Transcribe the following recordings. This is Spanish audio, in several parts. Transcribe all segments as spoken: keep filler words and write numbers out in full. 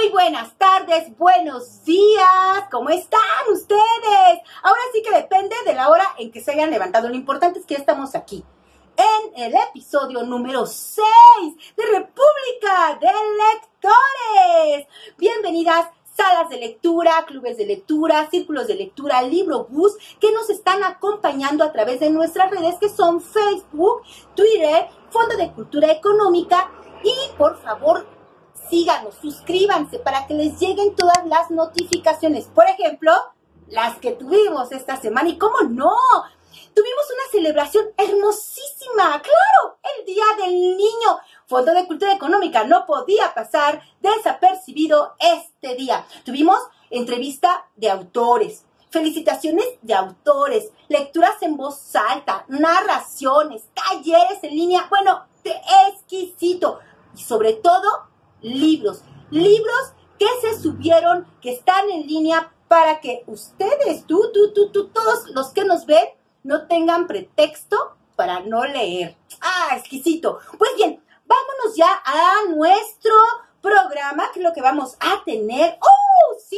Muy buenas tardes, buenos días, ¿cómo están ustedes? Ahora sí que depende de la hora en que se hayan levantado. Lo importante es que ya estamos aquí, en el episodio número seis de República de Lectores. Bienvenidas, salas de lectura, clubes de lectura, círculos de lectura, libro bus, que nos están acompañando a través de nuestras redes que son Facebook, Twitter, Fondo de Cultura Económica y por favor, síganos, suscríbanse para que les lleguen todas las notificaciones. Por ejemplo, las que tuvimos esta semana. ¿Y cómo no? Tuvimos una celebración hermosísima. ¡Claro! El Día del Niño. Fondo de Cultura Económica no podía pasar desapercibido este día. Tuvimos entrevista de autores, felicitaciones de autores, lecturas en voz alta, narraciones, talleres en línea. Bueno, exquisito. Y sobre todo, libros, libros que se subieron, que están en línea para que ustedes, tú, tú, tú, tú, todos los que nos ven, no tengan pretexto para no leer. ¡Ah, exquisito! Pues bien, vámonos ya a nuestro programa, que es lo que vamos a tener. ¡Oh, sí!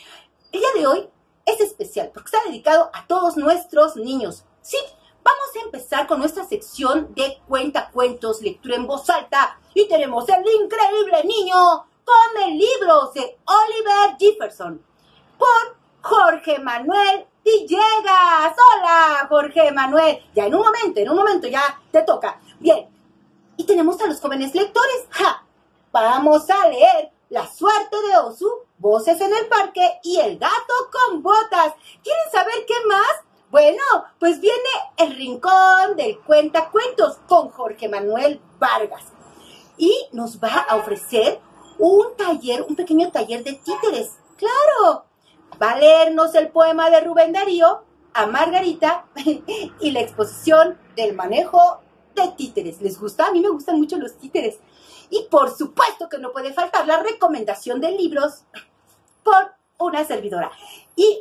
El día de hoy es especial porque está dedicado a todos nuestros niños. Sí, vamos a empezar con nuestra sección de cuentacuentos, lectura en voz alta. Y tenemos El Increíble Niño Come Libros de Oliver Jefferson por Jorge Manuel Villegas. Hola, Jorge Manuel. Ya en un momento, en un momento ya te toca. Bien, y tenemos a los jóvenes lectores. ¡Ja! Vamos a leer La Suerte de Osu, Voces en el Parque y El Gato con Botas. ¿Quieren saber qué más? Bueno, pues viene El Rincón del Cuentacuentos con Jorge Manuel Vargas. Y nos va a ofrecer un taller, un pequeño taller de títeres. ¡Claro! Va a leernos el poema de Rubén Darío a Margarita y la exposición del manejo de títeres. ¿Les gusta? A mí me gustan mucho los títeres. Y por supuesto que no puede faltar la recomendación de libros por una servidora. Y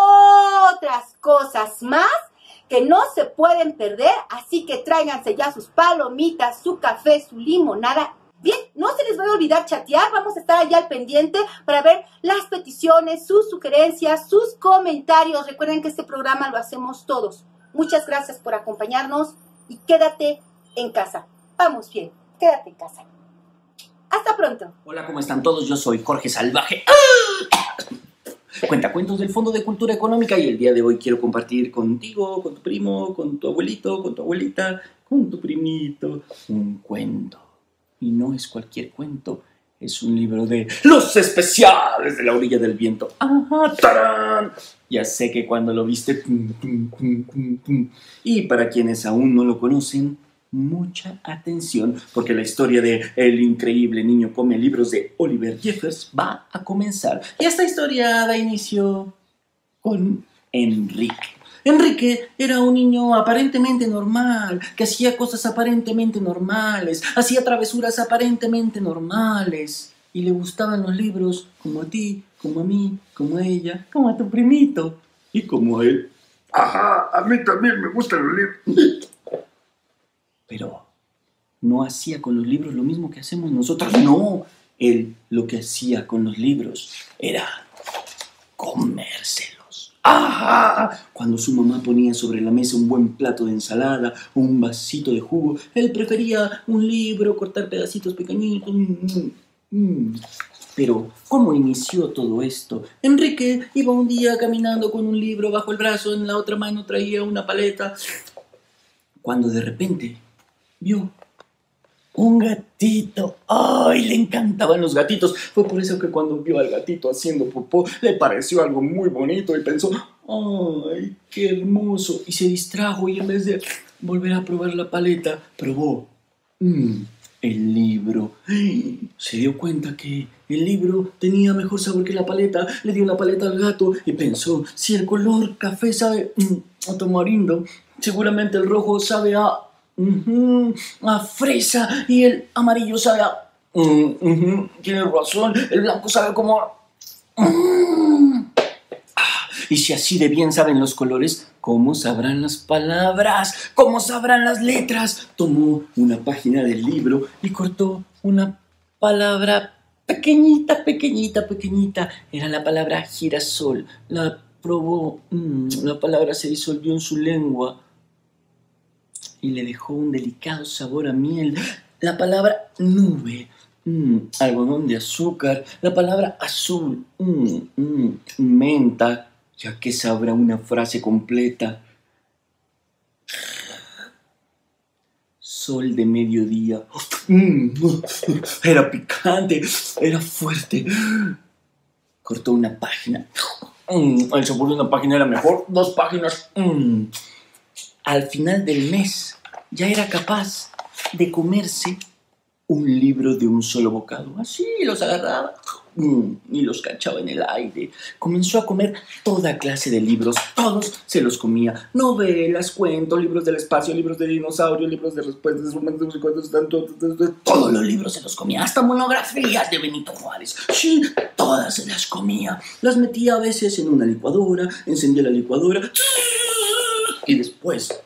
otras cosas más que no se pueden perder, así que tráiganse ya sus palomitas, su café, su limonada. Bien, no se les va a olvidar chatear, vamos a estar allá al pendiente para ver las peticiones, sus sugerencias, sus comentarios. Recuerden que este programa lo hacemos todos. Muchas gracias por acompañarnos y quédate en casa. Vamos bien, quédate en casa. Hasta pronto. Hola, ¿cómo están todos? Yo soy Jorge Salvaje. Cuentacuentos del Fondo de Cultura Económica y el día de hoy quiero compartir contigo, con tu primo, con tu abuelito, con tu abuelita, con tu primito, un cuento. Y no es cualquier cuento, es un libro de Los Especiales de la Orilla del Viento. ¡Ajá! ¡Tarán! Ya sé que cuando lo viste... Pum, pum, pum, pum, pum. Y para quienes aún no lo conocen, mucha atención, porque la historia de El Increíble Niño Come Libros de Oliver Jefferson va a comenzar. Y esta historia da inicio con Enrique. Enrique era un niño aparentemente normal, que hacía cosas aparentemente normales, hacía travesuras aparentemente normales, y le gustaban los libros como a ti, como a mí, como a ella, como a tu primito, y como a él. Ajá, a mí también me gustan los libros. Pero no hacía con los libros lo mismo que hacemos nosotros. No, él lo que hacía con los libros era comérselos. ¡Ajá! Cuando su mamá ponía sobre la mesa un buen plato de ensalada o un vasito de jugo, él prefería un libro, cortar pedacitos pequeñitos. Mm, mm. Pero, ¿cómo inició todo esto? Enrique iba un día caminando con un libro bajo el brazo, en la otra mano traía una paleta, cuando de repente vio un gatito. ¡Ay! Le encantaban los gatitos. Fue por eso que cuando vio al gatito haciendo popó, le pareció algo muy bonito y pensó, ¡ay, qué hermoso! Y se distrajo y en vez de volver a probar la paleta, probó mm, el libro. Se dio cuenta que el libro tenía mejor sabor que la paleta. Le dio la paleta al gato y pensó, si el color café sabe mm, a tamarindo, seguramente el rojo sabe a... Uh-huh, a fresa y el amarillo sabe a... Uh, uh-huh, tiene razón, el blanco sabe como... Uh, ah, y si así de bien saben los colores, ¿cómo sabrán las palabras? ¿Cómo sabrán las letras? Tomó una página del libro y cortó una palabra pequeñita, pequeñita, pequeñita. Era la palabra girasol. La probó, mmm, la palabra se disolvió en su lengua y le dejó un delicado sabor a miel. La palabra nube, mmm, algodón de azúcar. La palabra azul, mmm, mmm, menta. Ya que sabrá una frase completa. Sol de mediodía. Mm, era picante, era fuerte. Cortó una página. Mm, el sabor de una página era mejor. Dos páginas. Mm. Al final del mes ya era capaz de comerse un libro de un solo bocado. Así los agarraba y los cachaba en el aire. Comenzó a comer toda clase de libros. Todos se los comía. Novelas, cuentos, libros del espacio, libros de dinosaurios, libros de respuestas, romances, cuentos, todos los libros se los comía. Hasta monografías de Benito Juárez. Sí, todas se las comía. Las metía a veces en una licuadora, encendía la licuadora y después...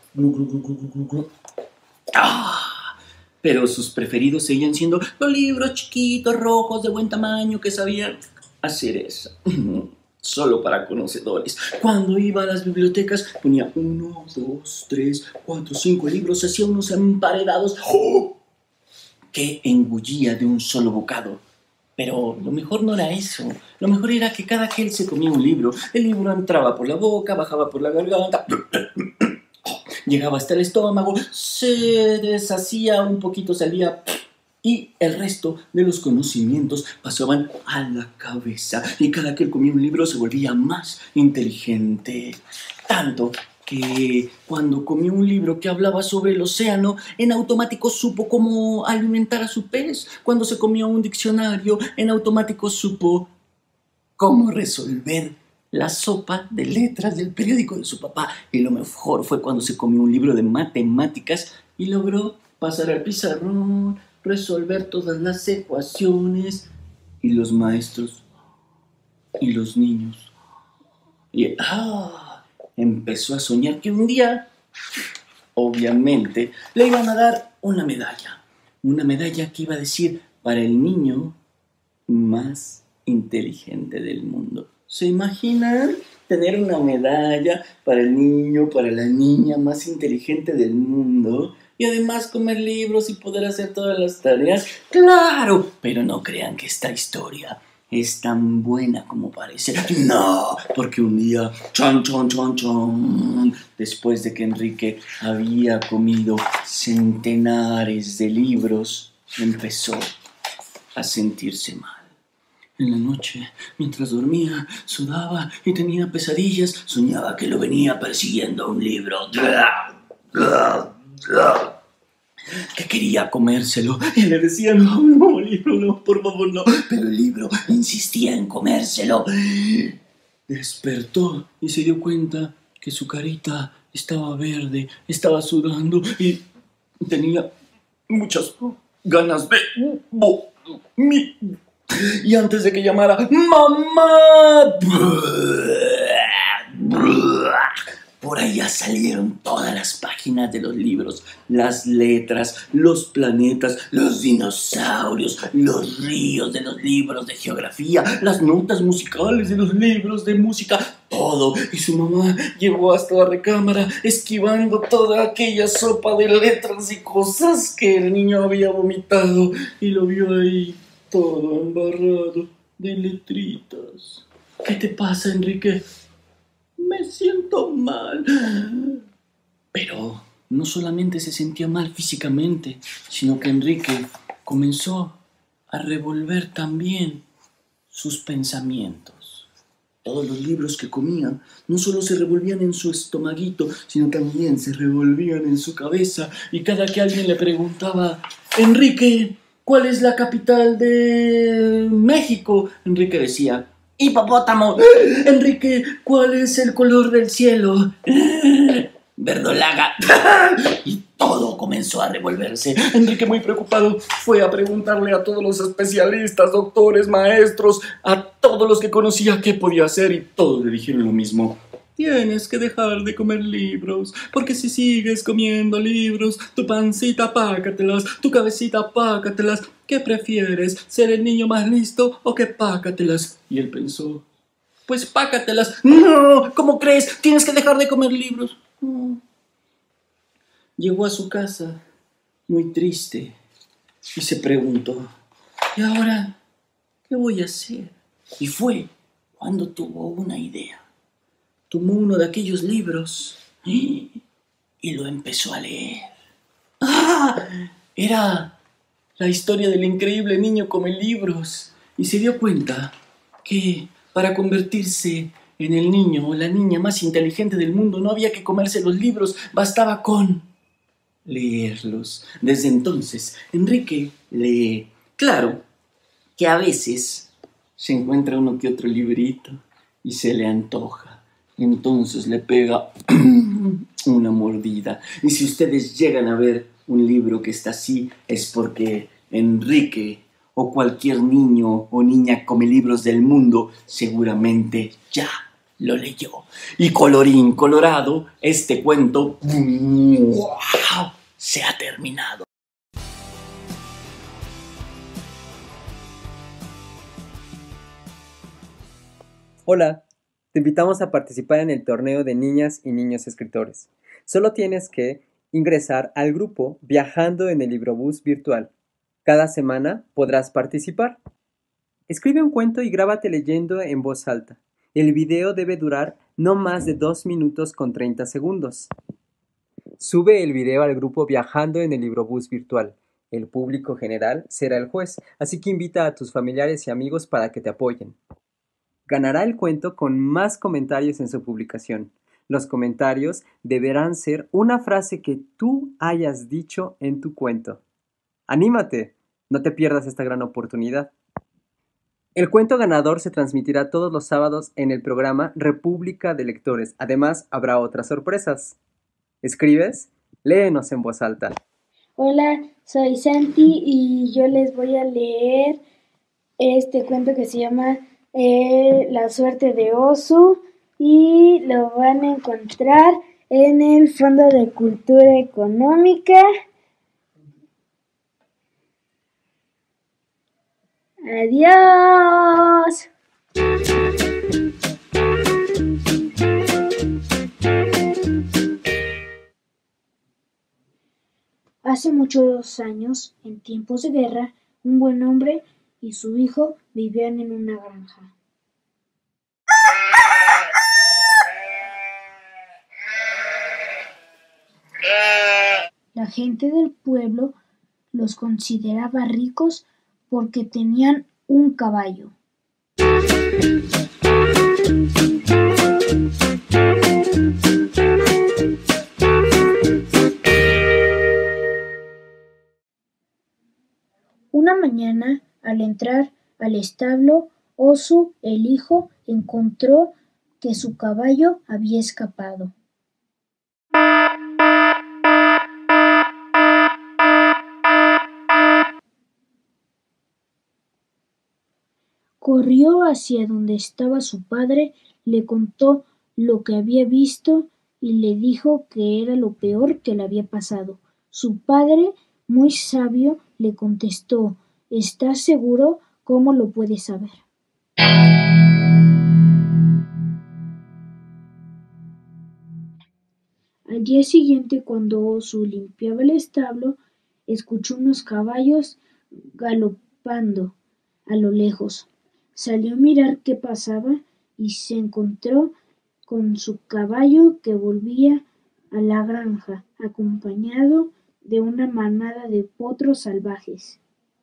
¡Ah! Pero sus preferidos seguían siendo los libros chiquitos, rojos, de buen tamaño, que sabían hacer eso. Solo para conocedores. Cuando iba a las bibliotecas, ponía uno, dos, tres, cuatro, cinco libros, hacía unos emparedados ¡oh! que engullía de un solo bocado. Pero lo mejor no era eso. Lo mejor era que cada que él se comía un libro, el libro entraba por la boca, bajaba por la garganta... Llegaba hasta el estómago, se deshacía un poquito, salía y el resto de los conocimientos pasaban a la cabeza. Y cada que él comía un libro se volvía más inteligente. Tanto que cuando comió un libro que hablaba sobre el océano, en automático supo cómo alimentar a su pez. Cuando se comió un diccionario, en automático supo cómo resolver la sopa de letras del periódico de su papá. Y lo mejor fue cuando se comió un libro de matemáticas y logró pasar al pizarrón, resolver todas las ecuaciones. Y los maestros y los niños. Y ah, empezó a soñar que un día, obviamente, le iban a dar una medalla. Una medalla que iba a decir para el niño más inteligente del mundo. ¿Se imaginan tener una medalla para el niño, para la niña más inteligente del mundo? Y además comer libros y poder hacer todas las tareas. ¡Claro! Pero no crean que esta historia es tan buena como parece. No, porque un día, chon, chon, chon, chon, después de que Enrique había comido centenares de libros, empezó a sentirse mal. En la noche, mientras dormía, sudaba y tenía pesadillas, soñaba que lo venía persiguiendo un libro. Que quería comérselo. Y le decía, no, no, libro, no, por favor, no. Pero el libro insistía en comérselo. Despertó y se dio cuenta que su carita estaba verde, estaba sudando y tenía muchas ganas de vomir. Y antes de que llamara ¡mamá!, por allá salieron todas las páginas de los libros, las letras, los planetas, los dinosaurios, los ríos de los libros de geografía, las notas musicales de los libros de música, todo. Y su mamá llegó hasta la recámara esquivando toda aquella sopa de letras y cosas que el niño había vomitado y lo vio ahí todo embarrado de letritas. ¿Qué te pasa, Enrique? Me siento mal. Pero no solamente se sentía mal físicamente, sino que Enrique comenzó a revolver también sus pensamientos. Todos los libros que comía no solo se revolvían en su estomaguito, sino también se revolvían en su cabeza. Y cada que alguien le preguntaba, Enrique, ¿cuál es la capital de México? Enrique decía, hipopótamo. Enrique, ¿cuál es el color del cielo? Verdolaga. Y todo comenzó a revolverse. Enrique, muy preocupado, fue a preguntarle a todos los especialistas, doctores, maestros, a todos los que conocía qué podía hacer y todos le dijeron lo mismo. Tienes que dejar de comer libros, porque si sigues comiendo libros, tu pancita pácatelas, tu cabecita pácatelas. ¿Qué prefieres, ser el niño más listo o que pácatelas? Y él pensó, pues pácatelas. No, ¿cómo crees? Tienes que dejar de comer libros. No. Llegó a su casa muy triste y se preguntó, ¿y ahora qué voy a hacer? Y fue cuando tuvo una idea. Tomó uno de aquellos libros y lo empezó a leer. ¡Ah! Era la historia del increíble niño come libros. Y se dio cuenta que para convertirse en el niño o la niña más inteligente del mundo no había que comerse los libros, bastaba con leerlos. Desde entonces, Enrique lee. Claro que a veces se encuentra uno que otro librito y se le antoja. Entonces le pega una mordida. Y si ustedes llegan a ver un libro que está así, es porque Enrique o cualquier niño o niña come libros del mundo seguramente ya lo leyó. Y colorín colorado, este cuento ¡wow! Se ha terminado. Hola, te invitamos a participar en el torneo de niñas y niños escritores. Solo tienes que ingresar al grupo Viajando en el Librobús virtual. Cada semana podrás participar. Escribe un cuento y grábate leyendo en voz alta. El video debe durar no más de dos minutos con treinta segundos. Sube el video al grupo Viajando en el Librobús virtual. El público general será el juez, así que invita a tus familiares y amigos para que te apoyen. Ganará el cuento con más comentarios en su publicación. Los comentarios deberán ser una frase que tú hayas dicho en tu cuento. ¡Anímate! No te pierdas esta gran oportunidad. El cuento ganador se transmitirá todos los sábados en el programa República de Lectores. Además, habrá otras sorpresas. ¿Escribes? Léenos en voz alta. Hola, soy Santi y yo les voy a leer este cuento que se llama eh, La suerte de Oso y lo van a encontrar en el Fondo de Cultura Económica. ¡Adiós! Hace muchos años, en tiempos de guerra, un buen hombre y su hijo vivían en una granja. La gente del pueblo los consideraba ricos porque tenían un caballo. Una mañana, al entrar al establo, Oso, el hijo, encontró que su caballo había escapado. Corrió hacia donde estaba su padre, le contó lo que había visto y le dijo que era lo peor que le había pasado. Su padre, muy sabio, le contestó: ¿estás seguro? ¿Cómo lo puedes saber? Al día siguiente, cuando Oso limpiaba el establo, escuchó unos caballos galopando a lo lejos. Salió a mirar qué pasaba y se encontró con su caballo que volvía a la granja, acompañado de una manada de potros salvajes.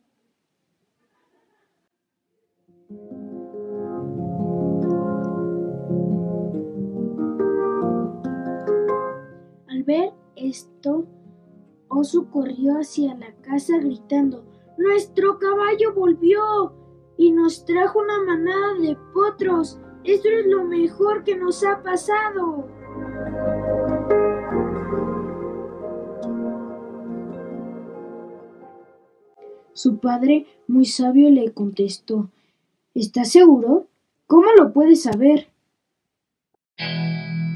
Al ver esto, Oso corrió hacia la casa gritando: ¡nuestro caballo volvió! Y nos trajo una manada de potros. ¡Esto es lo mejor que nos ha pasado! Su padre, muy sabio, le contestó: ¿estás seguro? ¿Cómo lo puedes saber?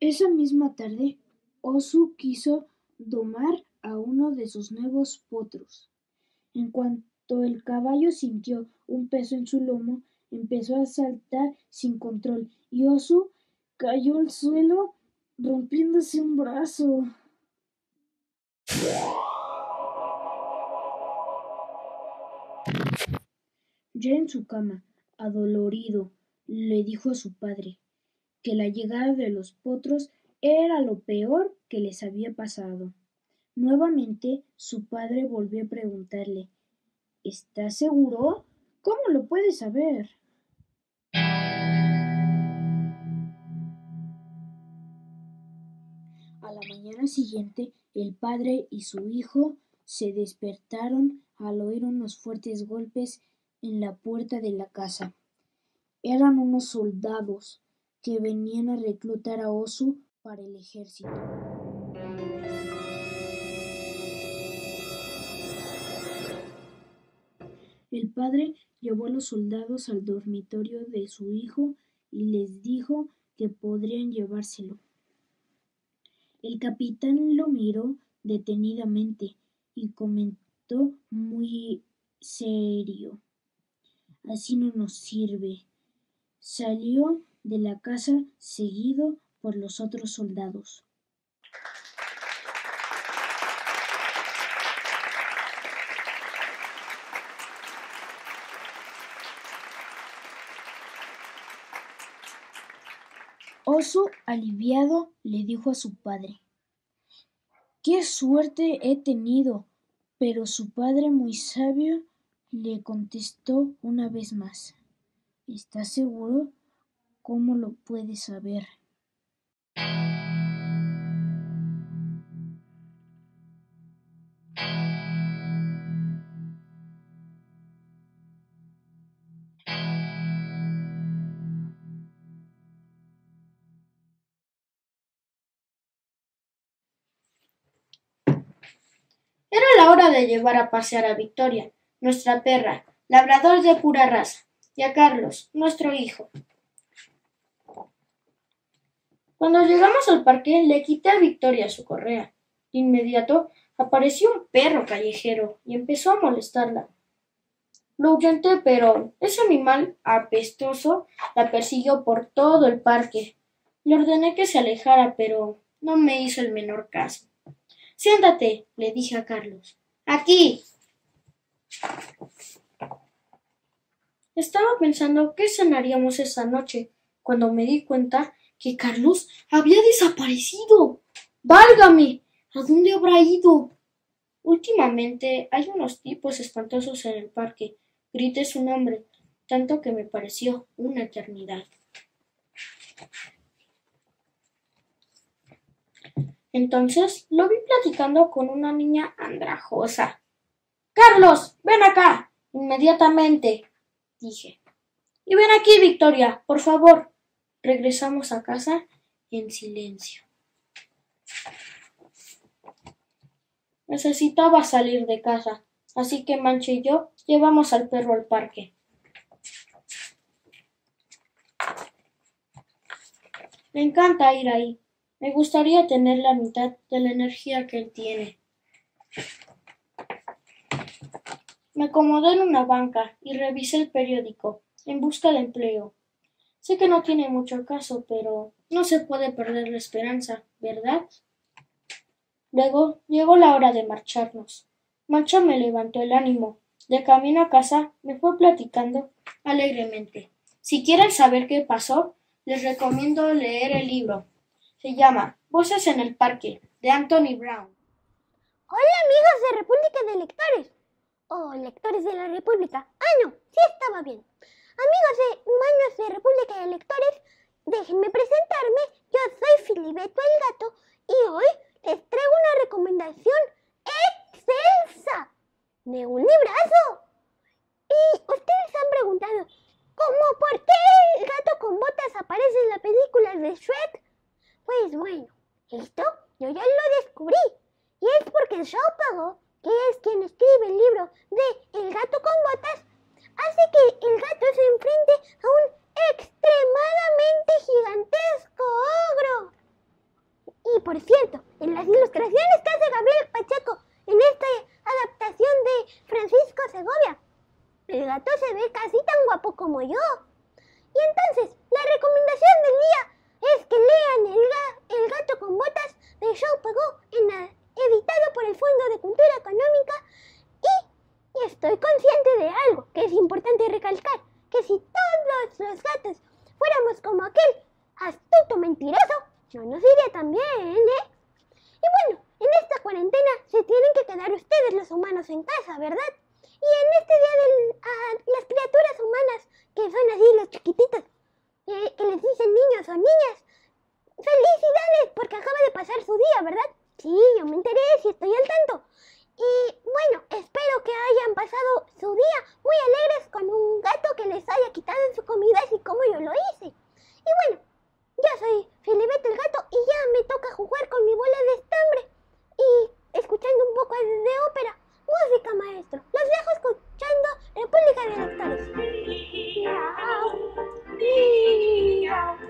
Esa misma tarde, Osu quiso domar a uno de sus nuevos potros. En cuanto el caballo sintió un peso en su lomo, empezó a saltar sin control y Osu cayó al suelo rompiéndose un brazo. Ya en su cama, adolorido, le dijo a su padre que la llegada de los potros era lo peor que les había pasado. Nuevamente su padre volvió a preguntarle: ¿Estás seguro? ¿Cómo lo puedes saber? A la mañana siguiente, el padre y su hijo se despertaron al oír unos fuertes golpes en la puerta de la casa. Eran unos soldados que venían a reclutar a Osu para el ejército. El padre llevó a los soldados al dormitorio de su hijo y les dijo que podrían llevárselo. El capitán lo miró detenidamente y comentó muy serio: «Así no nos sirve». Salió de la casa seguido por los otros soldados. Osu, aliviado, le dijo a su padre: «¡Qué suerte he tenido!». Pero su padre, muy sabio, le contestó una vez más: «¿Estás seguro? ¿Cómo lo puedes saber?». Era la hora de llevar a pasear a Victoria, nuestra perra, labrador de pura raza, y a Carlos, nuestro hijo. Cuando llegamos al parque, le quité a Victoria su correa. De inmediato apareció un perro callejero y empezó a molestarla. Lo ahuyenté, pero ese animal apestoso la persiguió por todo el parque. Le ordené que se alejara, pero no me hizo el menor caso. «Siéntate», le dije a Carlos. «Aquí». Estaba pensando qué cenaríamos esa noche, cuando me di cuenta que Carlos había desaparecido. ¡Válgame! ¿A dónde habrá ido? Últimamente hay unos tipos espantosos en el parque. Grité su nombre, tanto que me pareció una eternidad. Entonces lo vi platicando con una niña andrajosa. «Carlos, ven acá, inmediatamente», dije. «Y ven aquí, Victoria, por favor». Regresamos a casa en silencio. Necesitaba salir de casa, así que Mancha y yo llevamos al perro al parque. Me encanta ir ahí. Me gustaría tener la mitad de la energía que él tiene. Me acomodé en una banca y revisé el periódico en busca de empleo. Sé que no tiene mucho caso, pero no se puede perder la esperanza, ¿verdad? Luego llegó la hora de marcharnos. Mancha me levantó el ánimo. De camino a casa me fue platicando alegremente. Si quieren saber qué pasó, les recomiendo leer el libro. Se llama Voces en el Parque, de Anthony Brown. Hola amigos de República de Lectores. O oh, lectores de la República. Ah, no, sí estaba bien. Amigos de Manos de República de Lectores, déjenme presentarme. Yo soy Filiberto el Gato y hoy les traigo una recomendación excelsa de un librazo. Y ustedes han preguntado, ¿cómo por qué el gato con botas aparece en la película de Shrek? Pues bueno, esto yo ya lo descubrí. Y es porque Shao, que es quien escribe el libro de El gato con botas, hace que el gato se enfrente a un extremadamente gigantesco ogro. por cierto, en las ilustraciones que hace Gabriel Pacheco en esta adaptación de Francisco Segovia, el gato se ve casi tan guapo como yo. Y entonces, la recomendación del día es que lean El, ga el gato con botas de Zhou Pegou, en la, editado por el Fondo de Cultura Económica. Y, y estoy consciente de algo que es importante recalcar, que si todos los gatos fuéramos como aquel astuto mentiroso, no nos iría tan bien, ¿eh? Y bueno, en esta cuarentena se tienen que quedar ustedes los humanos en casa, ¿verdad? Y en este día de uh, las criaturas humanas, que son así los chiquititos, eh, que les dicen niños o niñas, ¡felicidades! Porque acaba de pasar su día, ¿verdad? Sí, yo me enteré, sí estoy al tanto. Y bueno, espero que hayan pasado su día muy alegres con un gato que les haya quitado su comida, así como yo lo hice. Y bueno, yo soy Filiberto el gato y ya me toca jugar con mi bola de estambre y escuchando un poco de ópera. Música, maestro. Los dejo escuchando República de Lectores. Miau, miau,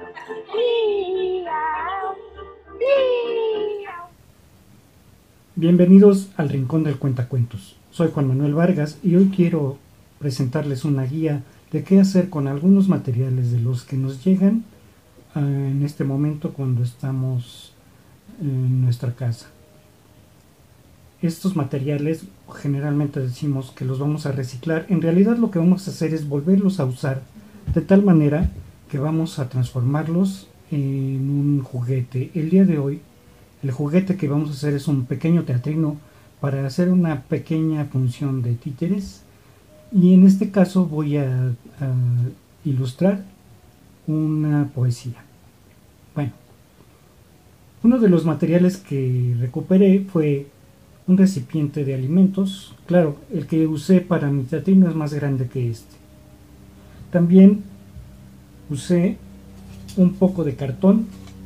miau, miau. Bienvenidos al Rincón del Cuentacuentos. Soy Juan Manuel Vargas y hoy quiero presentarles una guía de qué hacer con algunos materiales de los que nos llegan uh, en este momento cuando estamos en nuestra casa. Estos materiales generalmente decimos que los vamos a reciclar. En realidad lo que vamos a hacer es volverlos a usar de tal manera que vamos a transformarlos en un juguete. El día de hoy el juguete que vamos a hacer es un pequeño teatrino para hacer una pequeña función de títeres, y en este caso voy a, a ilustrar una poesía. Bueno, uno de los materiales que recuperé fue un recipiente de alimentos. Claro, el que usé para mi teatrino es más grande que este. También usé un poco de cartón,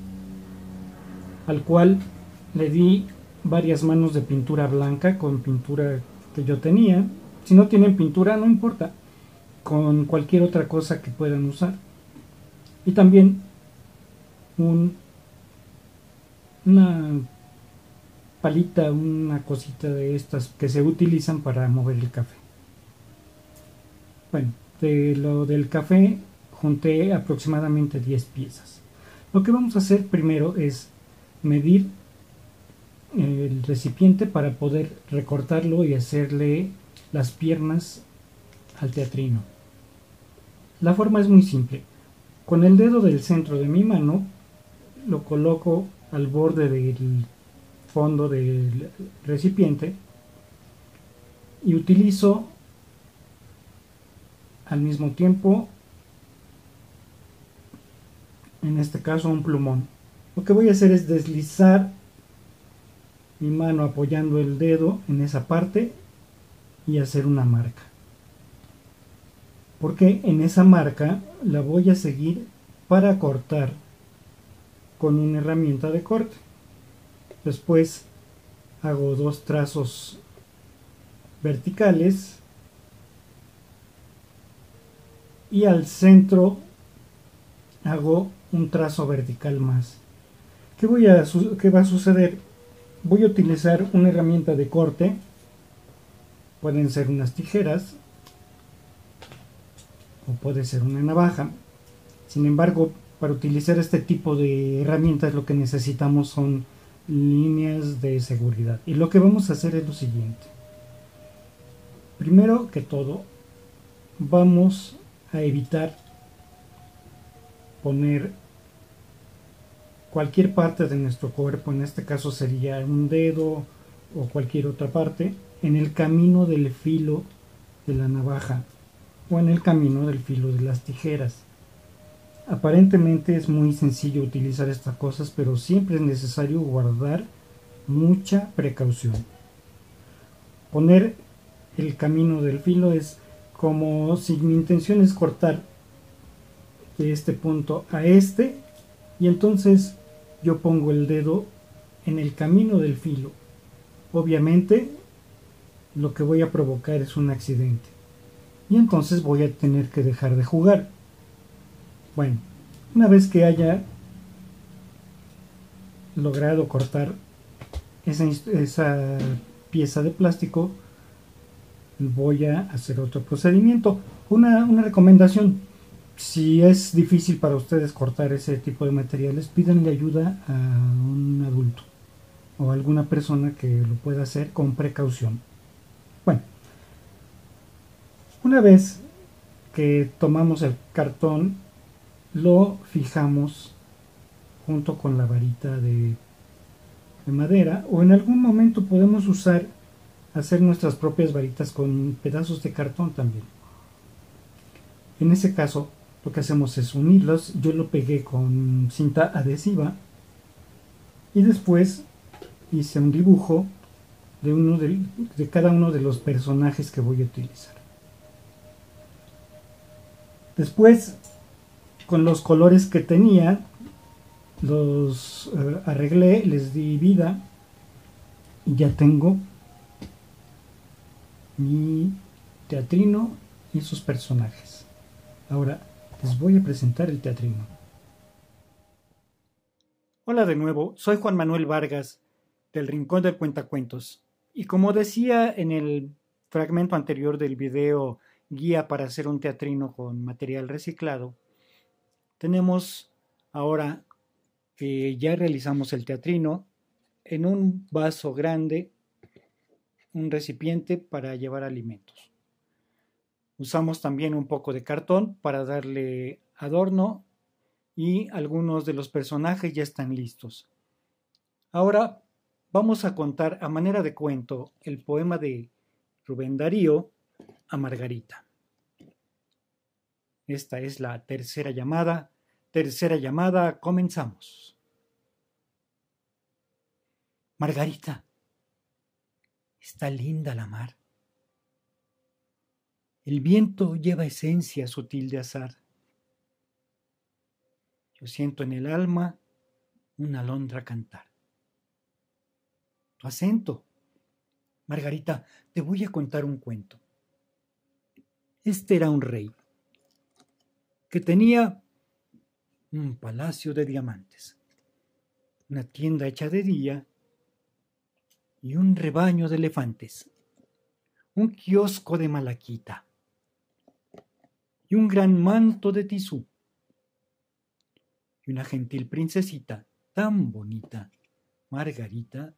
al cual le di varias manos de pintura blanca con pintura que yo tenía. Si no tienen pintura, no importa, con cualquier otra cosa que puedan usar. Y también un, una palita, una cosita de estas que se utilizan para mover el café. Bueno, de lo del café junté aproximadamente diez piezas. Lo que vamos a hacer primero es medir el recipiente para poder recortarlo y hacerle las piernas al teatrino. La forma es muy simple. Con el dedo del centro de mi mano lo coloco al borde del fondo del recipiente y utilizo al mismo tiempo, en este caso, un plumón. Lo que voy a hacer es deslizar mi mano apoyando el dedo en esa parte y hacer una marca, porque en esa marca la voy a seguir para cortar con una herramienta de corte. Después hago dos trazos verticales y al centro hago un trazo vertical más. ¿Qué, voy a, ¿Qué va a suceder? Voy a utilizar una herramienta de corte. Pueden ser unas tijeras o puede ser una navaja. Sin embargo, para utilizar este tipo de herramientas lo que necesitamos son líneas de seguridad. Y lo que vamos a hacer es lo siguiente. Primero que todo, vamos a evitar poner cualquier parte de nuestro cuerpo, en este caso sería un dedo o cualquier otra parte, en el camino del filo de la navaja o en el camino del filo de las tijeras. Aparentemente es muy sencillo utilizar estas cosas, pero siempre es necesario guardar mucha precaución. Poner el camino del filo es como si mi intención es cortar de este punto a este, y entonces yo pongo el dedo en el camino del filo. Obviamente lo que voy a provocar es un accidente y entonces voy a tener que dejar de jugar. Bueno, una vez que haya logrado cortar esa, esa pieza de plástico, voy a hacer otro procedimiento. Una, una recomendación: si es difícil para ustedes cortar ese tipo de materiales, pídanle ayuda a un adulto o a alguna persona que lo pueda hacer con precaución. Bueno, una vez que tomamos el cartón, lo fijamos junto con la varita de, de madera, o en algún momento podemos usar, hacer nuestras propias varitas con pedazos de cartón también. En ese caso, lo que hacemos es unirlos. Yo lo pegué con cinta adhesiva y después hice un dibujo de, uno de, de cada uno de los personajes que voy a utilizar. Después, con los colores que tenía, los uh, arreglé, les di vida y ya tengo mi teatrino y sus personajes. Ahora les voy a presentar el teatrino. Hola de nuevo, soy Juan Manuel Vargas del Rincón del Cuentacuentos, y como decía en el fragmento anterior del video Guía para hacer un teatrino con material reciclado, tenemos ahora que ya realizamos el teatrino en un vaso grande, un recipiente para llevar alimentos. Usamos también un poco de cartón para darle adorno y algunos de los personajes ya están listos. Ahora vamos a contar a manera de cuento el poema de Rubén Darío a Margarita. Esta es la tercera llamada. Tercera llamada, comenzamos. Margarita, está linda la mar. El viento lleva esencia sutil de azar. Yo siento en el alma una alondra cantar. Tu acento. Margarita, te voy a contar un cuento. Este era un rey que tenía un palacio de diamantes, una tienda hecha de día y un rebaño de elefantes, un kiosco de malaquita y un gran manto de tisú y una gentil princesita tan bonita, Margarita,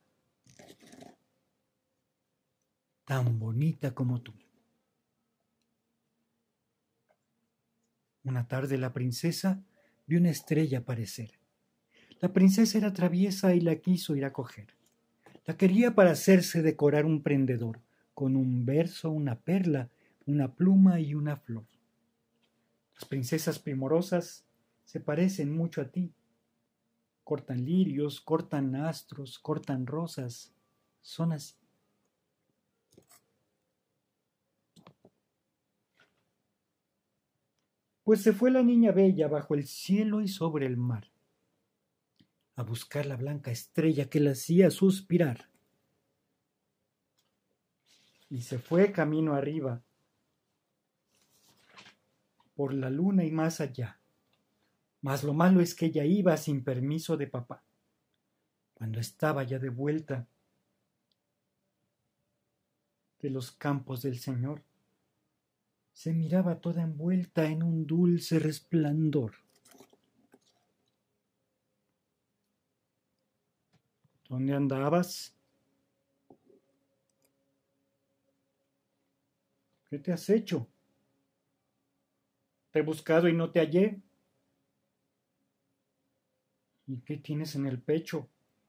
tan bonita como tú. Una tarde la princesa vio una estrella aparecer. La princesa era traviesa y la quiso ir a coger. La quería para hacerse decorar un prendedor, con un verso, una perla, una pluma y una flor. Las princesas primorosas se parecen mucho a ti. Cortan lirios, cortan astros, cortan rosas. Son así. Pues se fue la niña bella bajo el cielo y sobre el mar, a buscar la blanca estrella que la hacía suspirar. Y se fue camino arriba, por la luna y más allá. Mas lo malo es que ella iba sin permiso de papá. Cuando estaba ya de vuelta de los campos del Señor, se miraba toda envuelta en un dulce resplandor. ¿Dónde andabas? ¿Qué te has hecho? Te he buscado y no te hallé. ¿Y qué tienes en el pecho?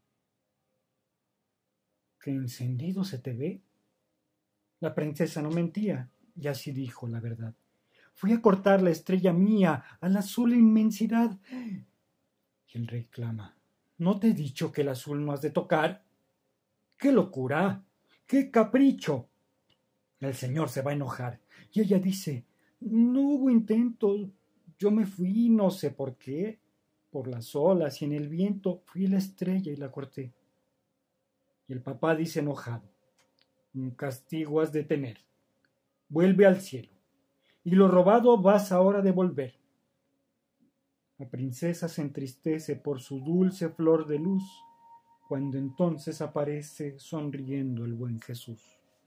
¿Qué encendido se te ve? La princesa no mentía, y así dijo la verdad. Fui a cortar la estrella mía a la azul inmensidad. Y el rey clama, ¿no te he dicho que el azul no has de tocar? ¡Qué locura! ¡Qué capricho! El señor se va a enojar, y ella dice, no hubo intento, yo me fui, no sé por qué, por las olas y en el viento fui la estrella y la corté. Y el papá dice enojado, un castigo has de tener, vuelve al cielo, y lo robado vas ahora a devolver. La princesa se entristece por su dulce flor de luz cuando entonces aparece sonriendo el buen Jesús.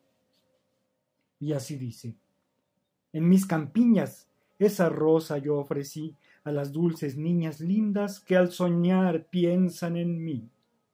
Y así dice: en mis campiñas esa rosa yo ofrecí a las dulces niñas lindas que al soñar piensan en mí.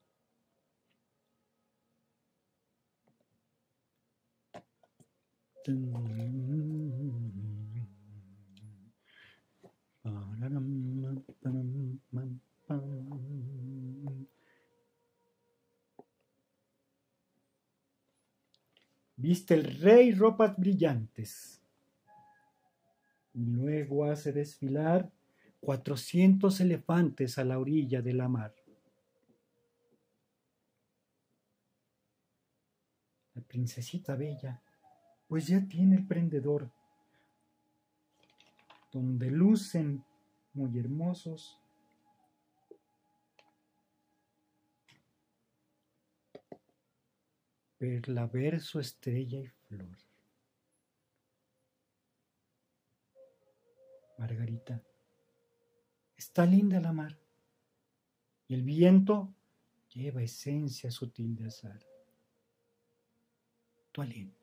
Viste el rey ropas brillantes y luego hace desfilar cuatrocientos elefantes a la orilla de la mar. La princesita bella pues ya tiene el prendedor, donde lucen muy hermosos perla, verso, estrella y flor. Margarita, está linda la mar, y el viento lleva esencia sutil de azar. Tu aliento,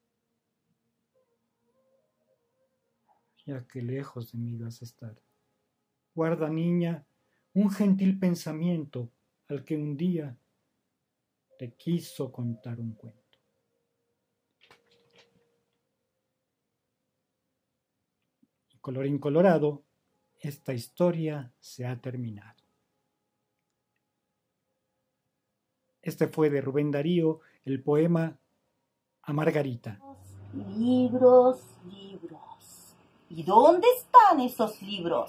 ya que lejos de mí vas a estar. Guarda, niña, un gentil pensamiento al que un día te quiso contar un cuento. Y colorín colorado, esta historia se ha terminado. Este fue de Rubén Darío, el poema a Margarita. Libros, libros. ¿Y dónde están esos libros?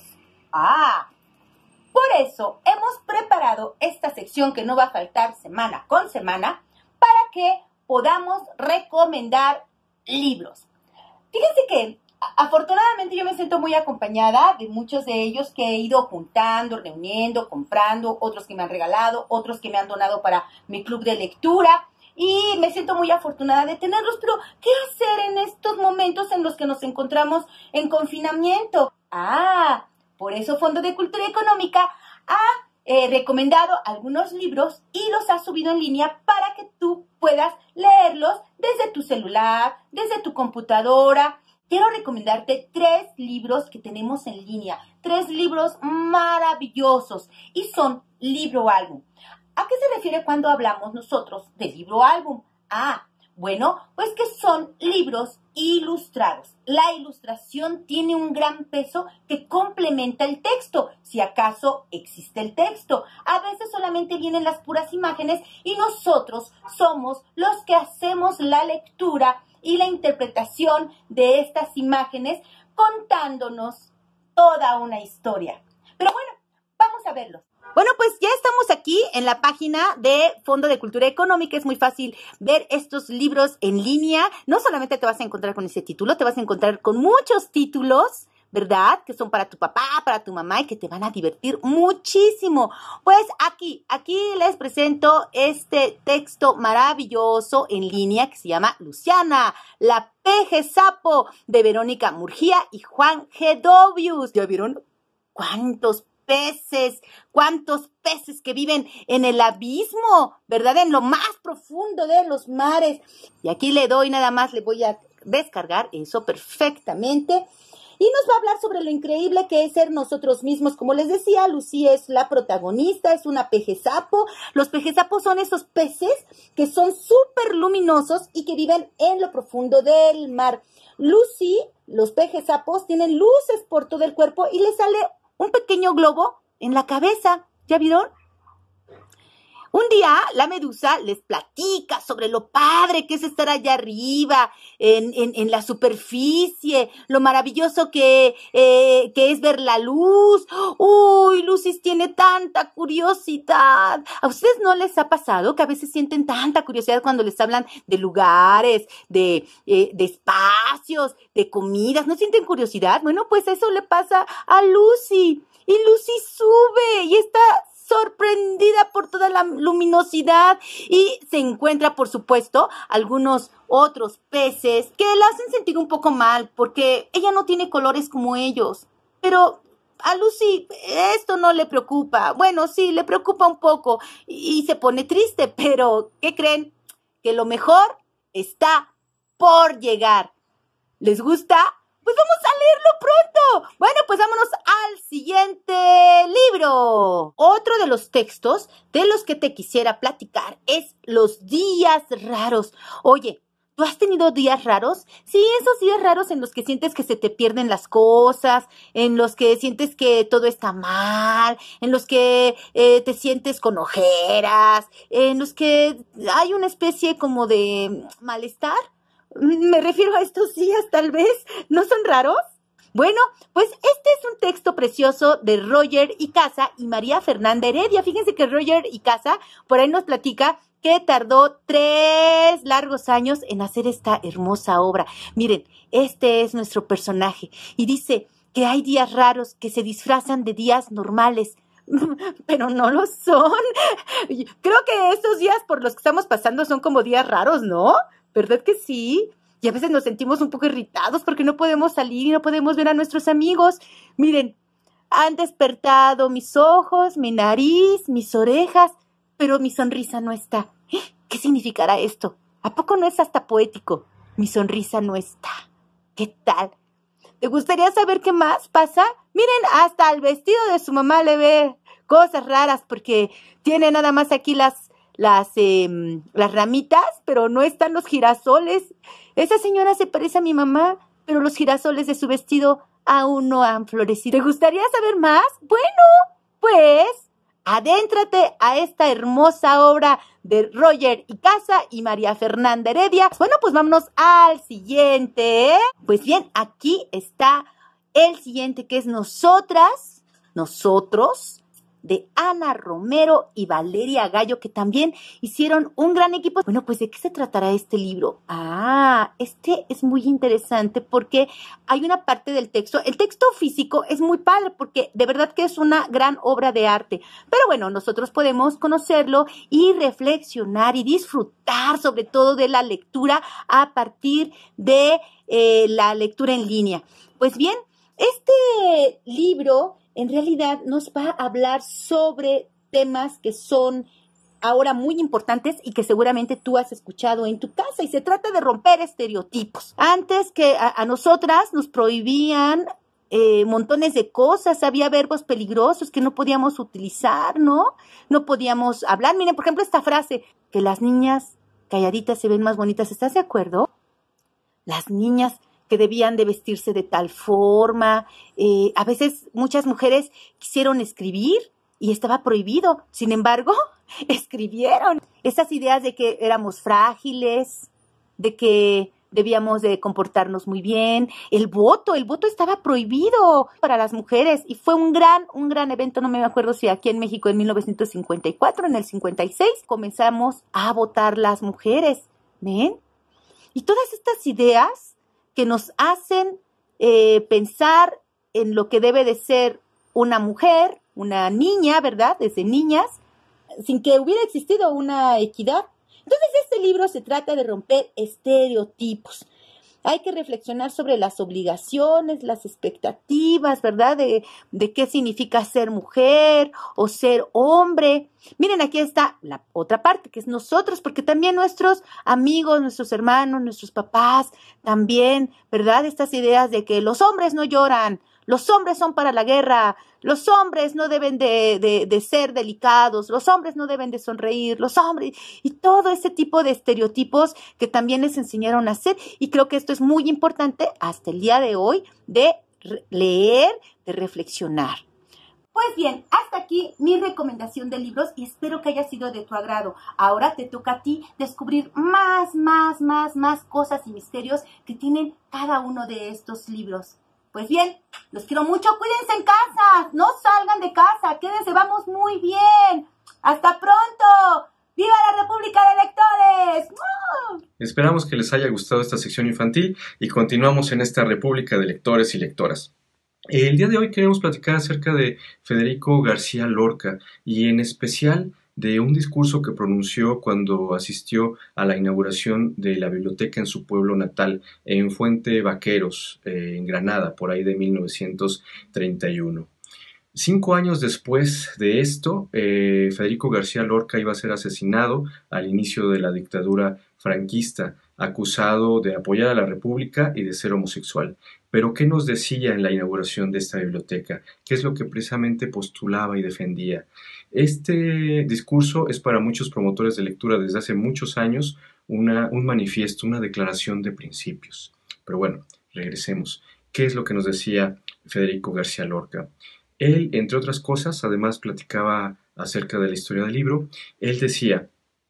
Ah, por eso hemos preparado esta sección que no va a faltar semana con semana para que podamos recomendar libros. Fíjense que afortunadamente yo me siento muy acompañada de muchos de ellos que he ido juntando, reuniendo, comprando, otros que me han regalado, otros que me han donado para mi club de lectura. Y me siento muy afortunada de tenerlos, pero ¿qué hacer en estos momentos en los que nos encontramos en confinamiento? Ah, por eso Fondo de Cultura Económica ha eh, recomendado algunos libros y los ha subido en línea para que tú puedas leerlos desde tu celular, desde tu computadora. Quiero recomendarte tres libros que tenemos en línea, tres libros maravillosos y son libro álbum. ¿A qué se refiere cuando hablamos nosotros de libro álbum? Ah, bueno, pues que son libros ilustrados. La ilustración tiene un gran peso que complementa el texto, si acaso existe el texto. A veces solamente vienen las puras imágenes y nosotros somos los que hacemos la lectura y la interpretación de estas imágenes contándonos toda una historia. Pero bueno, vamos a verlos. Bueno, pues ya estamos aquí en la página de Fondo de Cultura Económica. Es muy fácil ver estos libros en línea. No solamente te vas a encontrar con ese título, te vas a encontrar con muchos títulos, ¿verdad? Que son para tu papá, para tu mamá y que te van a divertir muchísimo. Pues aquí, aquí les presento este texto maravilloso en línea que se llama Luciana, la peje sapo, de Verónica Murguía y Juan G. Dobius. ¿Ya vieron cuántos peces, cuántos peces que viven en el abismo, ¿verdad? En lo más profundo de los mares. Y aquí le doy, nada más le voy a descargar eso perfectamente. Y nos va a hablar sobre lo increíble que es ser nosotros mismos. Como les decía, Lucy es la protagonista, es una peje sapo. Los peje sapos son esos peces que son súper luminosos y que viven en lo profundo del mar. Lucy, los peje sapos, tienen luces por todo el cuerpo y les sale un pequeño globo en la cabeza. ¿Ya vieron? Un día la medusa les platica sobre lo padre que es estar allá arriba, en, en, en la superficie, lo maravilloso que, eh, que es ver la luz. Uy, Lucy tiene tanta curiosidad. ¿A ustedes no les ha pasado que a veces sienten tanta curiosidad cuando les hablan de lugares, de, eh, de espacios, de comidas? ¿No sienten curiosidad? Bueno, pues eso le pasa a Lucy. Y Lucy sube y está sorprendida por toda la luminosidad y se encuentra, por supuesto, algunos otros peces que la hacen sentir un poco mal porque ella no tiene colores como ellos. Pero a Lucy esto no le preocupa. Bueno, sí, le preocupa un poco y, y se pone triste, pero ¿qué creen? Que lo mejor está por llegar. ¿Les gusta? Pues vamos a leerlo pronto. Bueno, pues vámonos al siguiente libro. Otro de los textos de los que te quisiera platicar es Los días raros. Oye, ¿tú has tenido días raros? Sí, esos días raros en los que sientes que se te pierden las cosas, en los que sientes que todo está mal, en los que eh, te sientes con ojeras, en los que hay una especie como de malestar. Me refiero a estos días, tal vez. ¿No son raros? Bueno, pues este es un texto precioso de Roger Icaza y María Fernanda Heredia. Fíjense que Roger Icaza por ahí nos platica que tardó tres largos años en hacer esta hermosa obra. Miren, este es nuestro personaje y dice que hay días raros que se disfrazan de días normales, pero no lo son. Creo que estos días por los que estamos pasando son como días raros, ¿no? ¿Verdad que sí? Y a veces nos sentimos un poco irritados porque no podemos salir y no podemos ver a nuestros amigos. Miren, han despertado mis ojos, mi nariz, mis orejas, pero mi sonrisa no está. ¿Qué significará esto? ¿A poco no es hasta poético? Mi sonrisa no está. ¿Qué tal? ¿Te gustaría saber qué más pasa? Miren, hasta el vestido de su mamá le ve cosas raras porque tiene nada más aquí las... Las, eh, las ramitas, pero no están los girasoles. Esa señora se parece a mi mamá, pero los girasoles de su vestido aún no han florecido. ¿Te gustaría saber más? Bueno, pues adéntrate a esta hermosa obra de Roger Icaza y María Fernanda Heredia. Bueno, pues vámonos al siguiente. Pues bien, aquí está el siguiente, que es Nosotras, Nosotros, de Ana Romero y Valeria Gallo, que también hicieron un gran equipo. Bueno, pues ¿de qué se tratará este libro? Ah, este es muy interesante porque hay una parte del texto, el texto físico es muy padre porque de verdad que es una gran obra de arte, pero bueno, nosotros podemos conocerlo y reflexionar y disfrutar sobre todo de la lectura a partir de eh, la lectura en línea. Pues bien, este libro en realidad nos va a hablar sobre temas que son ahora muy importantes y que seguramente tú has escuchado en tu casa, y se trata de romper estereotipos. Antes que a, a nosotras nos prohibían eh, montones de cosas, había verbos peligrosos que no podíamos utilizar, ¿no? No podíamos hablar. Miren, por ejemplo, esta frase, que las niñas calladitas se ven más bonitas. ¿Estás de acuerdo? Las niñas que debían de vestirse de tal forma. Eh, a veces muchas mujeres quisieron escribir y estaba prohibido. Sin embargo, escribieron. Esas ideas de que éramos frágiles, de que debíamos de comportarnos muy bien. El voto, el voto estaba prohibido para las mujeres y fue un gran, un gran evento. No me acuerdo si aquí en México en mil novecientos cincuenta y cuatro, en el cincuenta y seis, comenzamos a votar las mujeres. ¿Ven? Y todas estas ideas que nos hacen eh, pensar en lo que debe de ser una mujer, una niña, ¿verdad? Desde niñas, sin que hubiera existido una equidad. Entonces, este libro se trata de romper estereotipos. Hay que reflexionar sobre las obligaciones, las expectativas, ¿verdad? De, de qué significa ser mujer o ser hombre. Miren, aquí está la otra parte, que es nosotros, porque también nuestros amigos, nuestros hermanos, nuestros papás, también, ¿verdad? Estas ideas de que los hombres no lloran, los hombres son para la guerra, los hombres no deben de, de, de ser delicados, los hombres no deben de sonreír, los hombres, y todo ese tipo de estereotipos que también les enseñaron a hacer, y creo que esto es muy importante hasta el día de hoy, de leer, de reflexionar. Pues bien, hasta aquí mi recomendación de libros y espero que haya sido de tu agrado. Ahora te toca a ti descubrir más, más, más, más cosas y misterios que tienen cada uno de estos libros. Pues bien, los quiero mucho, cuídense en casa, no salgan de casa, quédense, vamos muy bien. ¡Hasta pronto! ¡Viva la República de Lectores! ¡Uh! Esperamos que les haya gustado esta sección infantil y continuamos en esta República de Lectores y Lectoras. El día de hoy queremos platicar acerca de Federico García Lorca y en especial de un discurso que pronunció cuando asistió a la inauguración de la biblioteca en su pueblo natal, en Fuente Vaqueros, eh, en Granada, por ahí de mil novecientos treinta y uno. Cinco años después de esto, eh, Federico García Lorca iba a ser asesinado al inicio de la dictadura franquista, acusado de apoyar a la República y de ser homosexual. Pero, ¿qué nos decía en la inauguración de esta biblioteca? ¿Qué es lo que precisamente postulaba y defendía? Este discurso es para muchos promotores de lectura desde hace muchos años una, un manifiesto, una declaración de principios. Pero bueno, regresemos. ¿Qué es lo que nos decía Federico García Lorca? Él, entre otras cosas, además platicaba acerca de la historia del libro. Él decía: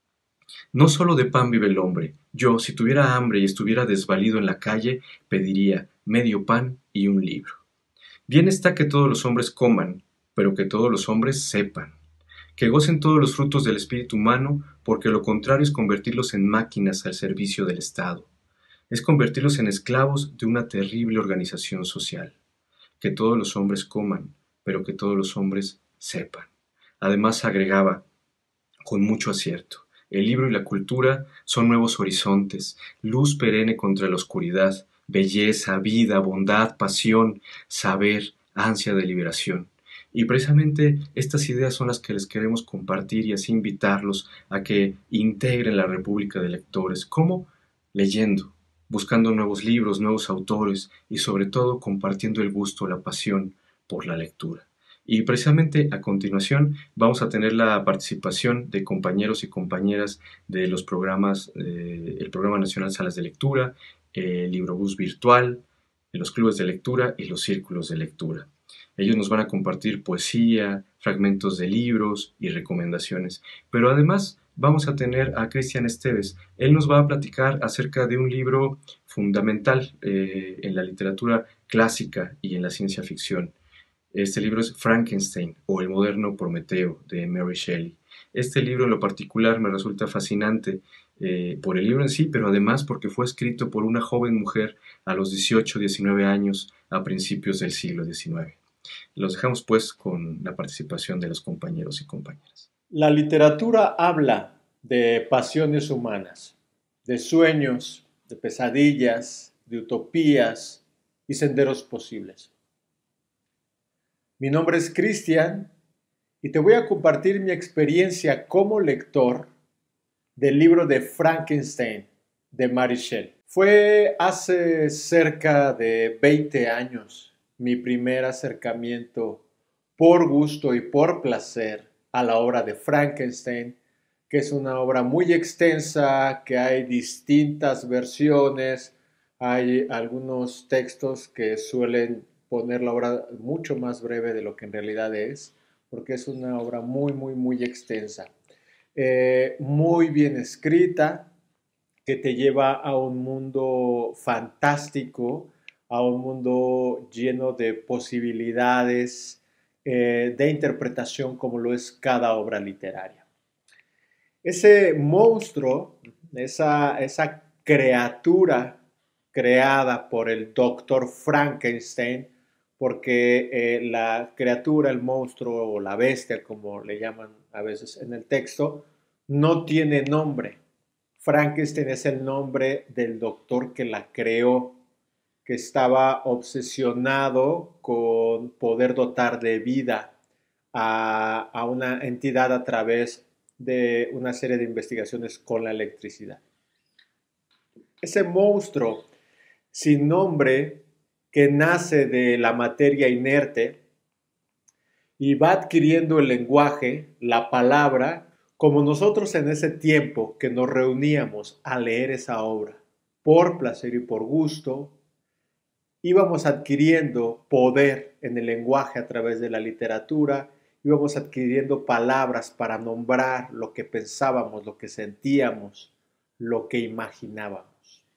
no solo de pan vive el hombre. Yo, si tuviera hambre y estuviera desvalido en la calle, pediría medio pan y un libro. Bien está que todos los hombres coman, pero que todos los hombres sepan. Que gocen todos los frutos del espíritu humano, porque lo contrario es convertirlos en máquinas al servicio del Estado. Es convertirlos en esclavos de una terrible organización social. Que todos los hombres coman, pero que todos los hombres sepan. Además agregaba, con mucho acierto: el libro y la cultura son nuevos horizontes, luz perenne contra la oscuridad, belleza, vida, bondad, pasión, saber, ansia de liberación. Y precisamente estas ideas son las que les queremos compartir y así invitarlos a que integren la República de Lectores. ¿Cómo? Leyendo, buscando nuevos libros, nuevos autores y sobre todo compartiendo el gusto, la pasión por la lectura. Y precisamente a continuación vamos a tener la participación de compañeros y compañeras de los programas, eh, el Programa Nacional Salas de Lectura, el Librobús Virtual, los clubes de lectura y los círculos de lectura. Ellos nos van a compartir poesía, fragmentos de libros y recomendaciones. Pero además vamos a tener a Cristian Esteves. Él nos va a platicar acerca de un libro fundamental eh, en la literatura clásica y en la ciencia ficción. Este libro es Frankenstein, o El moderno Prometeo, de Mary Shelley. Este libro en lo particular me resulta fascinante eh, por el libro en sí, pero además porque fue escrito por una joven mujer a los dieciocho, diecinueve años a principios del siglo diecinueve. Los dejamos pues con la participación de los compañeros y compañeras. La literatura habla de pasiones humanas, de sueños, de pesadillas, de utopías y senderos posibles. Mi nombre es Cristian y te voy a compartir mi experiencia como lector del libro de Frankenstein de Mary Shelley. Fue hace cerca de veinte años mi primer acercamiento por gusto y por placer a la obra de Frankenstein, que es una obra muy extensa, que hay distintas versiones, hay algunos textos que suelen poner la obra mucho más breve de lo que en realidad es, porque es una obra muy, muy, muy extensa. Eh, muy bien escrita, que te lleva a un mundo fantástico, a un mundo lleno de posibilidades eh, de interpretación como lo es cada obra literaria. Ese monstruo, esa, esa criatura creada por el doctor Frankenstein, porque eh, la criatura, el monstruo o la bestia, como le llaman a veces en el texto, no tiene nombre. Frankenstein es el nombre del doctor que la creó, que estaba obsesionado con poder dotar de vida a, a una entidad a través de una serie de investigaciones con la electricidad. Ese monstruo sin nombre que nace de la materia inerte y va adquiriendo el lenguaje, la palabra, como nosotros en ese tiempo que nos reuníamos a leer esa obra, por placer y por gusto, íbamos adquiriendo poder en el lenguaje a través de la literatura, íbamos adquiriendo palabras para nombrar lo que pensábamos, lo que sentíamos, lo que imaginábamos.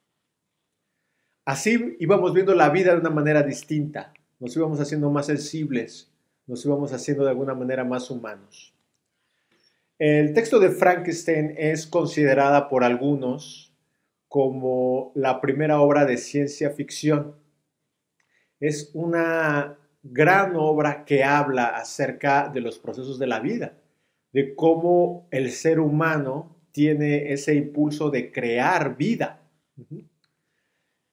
Así íbamos viendo la vida de una manera distinta, nos íbamos haciendo más sensibles, nos íbamos haciendo de alguna manera más humanos. El texto de Frankenstein es considerada por algunos como la primera obra de ciencia ficción. Es una gran obra que habla acerca de los procesos de la vida, de cómo el ser humano tiene ese impulso de crear vida.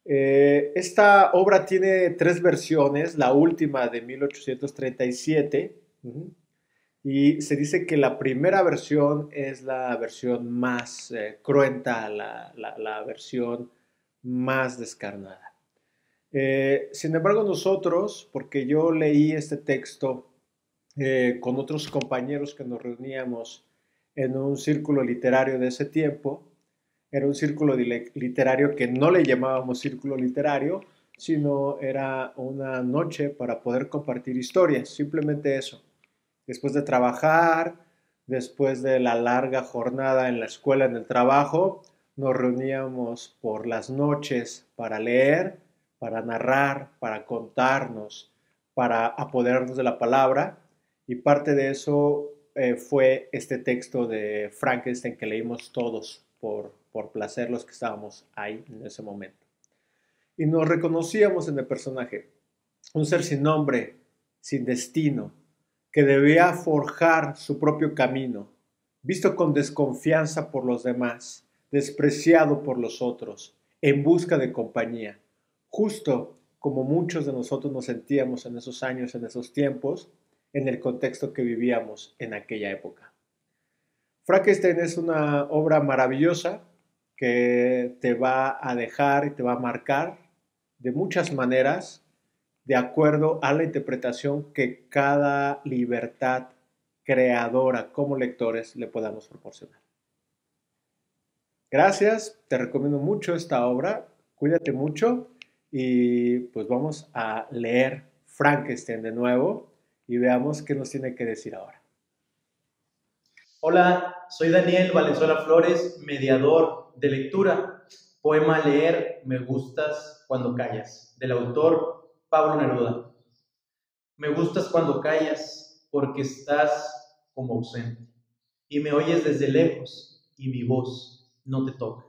Eh, esta obra tiene tres versiones, la última de mil ochocientos treinta y siete, uh-huh, y se dice que la primera versión es la versión más eh, cruenta, la, la, la versión más descarnada. Eh, sin embargo, nosotros, porque yo leí este texto eh, con otros compañeros que nos reuníamos en un círculo literario de ese tiempo, era un círculo literario que no le llamábamos círculo literario, sino era una noche para poder compartir historias, simplemente eso. Después de trabajar, después de la larga jornada en la escuela, en el trabajo, nos reuníamos por las noches para leer, para narrar, para contarnos, para apoderarnos de la palabra, y parte de eso eh, fue este texto de Frankenstein que leímos todos por, por placer los que estábamos ahí en ese momento. Y nos reconocíamos en el personaje, un ser sin nombre, sin destino, que debía forjar su propio camino, visto con desconfianza por los demás, despreciado por los otros, en busca de compañía, justo como muchos de nosotros nos sentíamos en esos años, en esos tiempos, en el contexto que vivíamos en aquella época. Frankenstein es una obra maravillosa que te va a dejar y te va a marcar de muchas maneras, de acuerdo a la interpretación que cada libertad creadora como lectores le podamos proporcionar. Gracias, te recomiendo mucho esta obra, cuídate mucho y pues vamos a leer Frankenstein de nuevo y veamos qué nos tiene que decir ahora. Hola, soy Daniel Valenzuela Flores, mediador de lectura. Poema Leer, me gustas cuando callas, del autor Pablo Neruda. Me gustas cuando callas, porque estás como ausente, y me oyes desde lejos, y mi voz no te toca.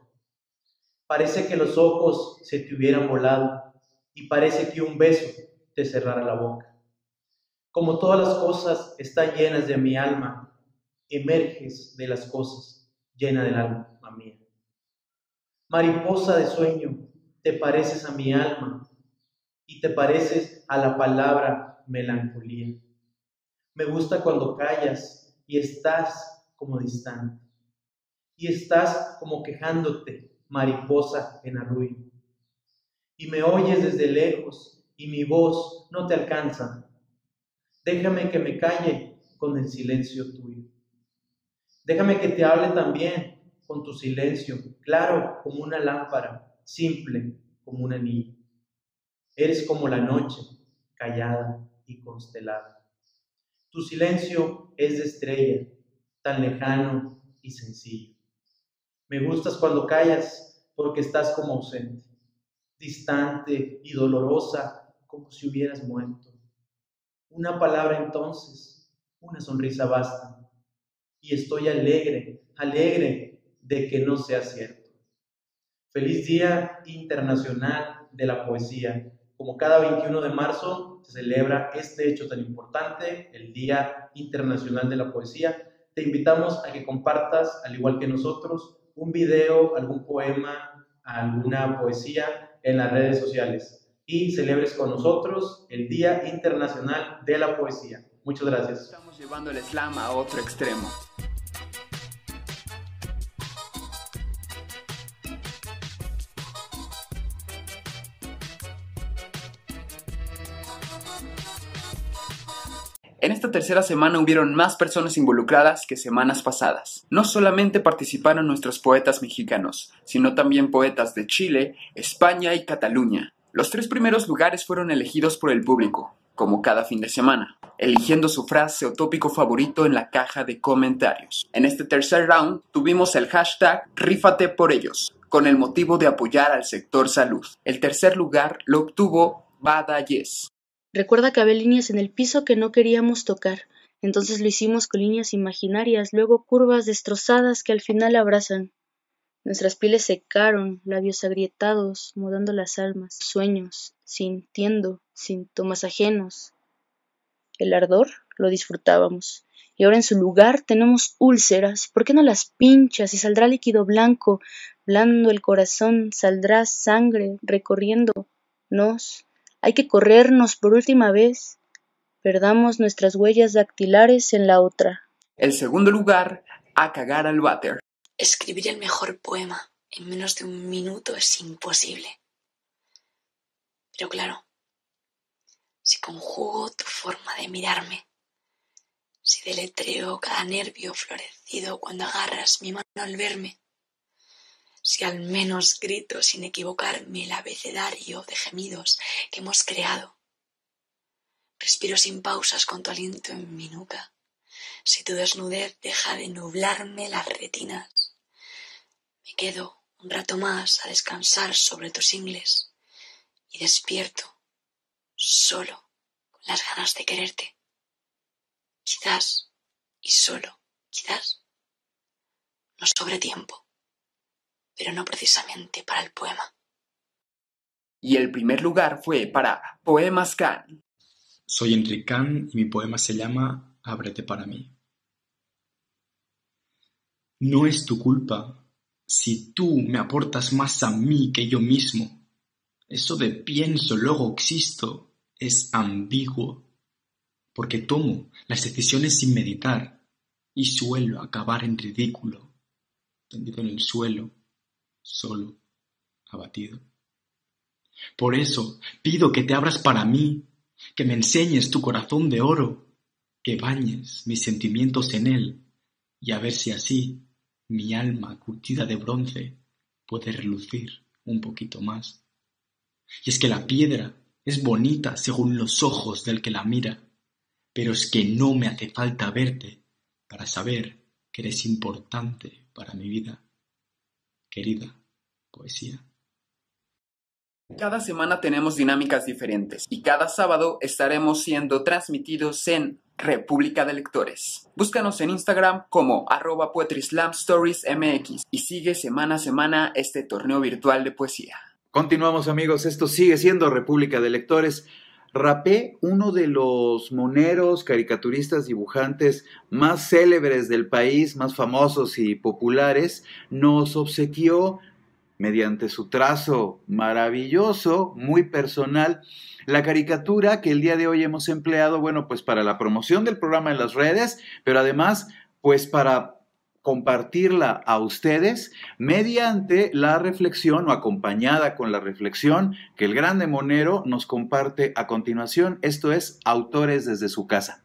Parece que los ojos se te hubieran volado, y parece que un beso te cerrara la boca. Como todas las cosas están llenas de mi alma, emerges de las cosas, llena del alma mía. Mariposa de sueño, te pareces a mi alma, y te pareces a la palabra melancolía. Me gusta cuando callas y estás como distante, y estás como quejándote, mariposa en arrullo. Y me oyes desde lejos, y mi voz no te alcanza. Déjame que me calle con el silencio tuyo. Déjame que te hable también con tu silencio, claro como una lámpara, simple como un anillo. Eres como la noche, callada y constelada. Tu silencio es de estrella, tan lejano y sencillo. Me gustas cuando callas, porque estás como ausente, distante y dolorosa, como si hubieras muerto. Una palabra entonces, una sonrisa basta, y estoy alegre, alegre de que no sea cierto. Feliz Día Internacional de la Poesía. Como cada veintiuno de marzo se celebra este hecho tan importante, el Día Internacional de la Poesía, te invitamos a que compartas, al igual que nosotros, un video, algún poema, alguna poesía en las redes sociales y celebres con nosotros el Día Internacional de la Poesía. Muchas gracias. Estamos llevando el slam a otro extremo. En esta tercera semana hubieron más personas involucradas que semanas pasadas. No solamente participaron nuestros poetas mexicanos, sino también poetas de Chile, España y Cataluña. Los tres primeros lugares fueron elegidos por el público, como cada fin de semana, eligiendo su frase o tópico favorito en la caja de comentarios. En este tercer round tuvimos el hashtag Rífate por ellos, con el motivo de apoyar al sector salud. El tercer lugar lo obtuvo Bada Yes. Recuerda que había líneas en el piso que no queríamos tocar, entonces lo hicimos con líneas imaginarias, luego curvas destrozadas que al final abrazan. Nuestras pieles secaron, labios agrietados, mudando las almas, sueños, sintiendo, síntomas ajenos. El ardor lo disfrutábamos, y ahora en su lugar tenemos úlceras. ¿Por qué no las pinchas y saldrá líquido blanco? Blando el corazón, saldrá sangre recorriéndonos. Hay que corrernos por última vez. Perdamos nuestras huellas dactilares en la otra. El segundo lugar, A cagar al váter. Escribir el mejor poema en menos de un minuto es imposible. Pero claro, si conjugo tu forma de mirarme, si deletreo cada nervio florecido cuando agarras mi mano al verme, si al menos grito sin equivocarme el abecedario de gemidos que hemos creado, respiro sin pausas con tu aliento en mi nuca, si tu desnudez deja de nublarme las retinas, me quedo un rato más a descansar sobre tus ingles y despierto solo con las ganas de quererte. Quizás, y solo quizás, nos sobre tiempo, pero no precisamente para el poema. Y el primer lugar fue para Poemas Can. Soy Enric Can y mi poema se llama Ábrete para mí. No es tu culpa si tú me aportas más a mí que yo mismo. Eso de pienso, luego existo, es ambiguo, porque tomo las decisiones sin meditar y suelo acabar en ridículo, tendido en el suelo, solo, abatido. Por eso pido que te abras para mí, que me enseñes tu corazón de oro, que bañes mis sentimientos en él, y a ver si así mi alma curtida de bronce puede relucir un poquito más. Y es que la piedra es bonita según los ojos del que la mira, pero es que no me hace falta verte para saber que eres importante para mi vida. Querida poesía. Cada semana tenemos dinámicas diferentes y cada sábado estaremos siendo transmitidos en República de Lectores. Búscanos en Instagram como arroba poetryslamstoriesmx y sigue semana a semana este torneo virtual de poesía. Continuamos, amigos, esto sigue siendo República de Lectores. Rapé, uno de los moneros, caricaturistas, dibujantes más célebres del país, más famosos y populares, nos obsequió, mediante su trazo maravilloso, muy personal, la caricatura que el día de hoy hemos empleado, bueno, pues para la promoción del programa en las redes, pero además, pues para compartirla a ustedes mediante la reflexión o acompañada con la reflexión que el grande monero nos comparte a continuación. Esto es Autores desde su casa.